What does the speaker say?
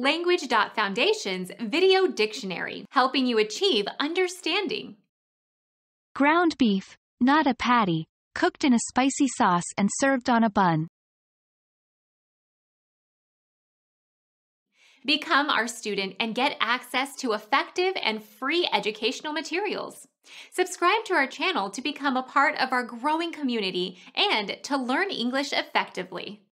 Language.Foundation's Video Dictionary, helping you achieve understanding. Ground beef, not a patty, cooked in a spicy sauce and served on a bun. Become our student and get access to effective and free educational materials. Subscribe to our channel to become a part of our growing community and to learn English effectively.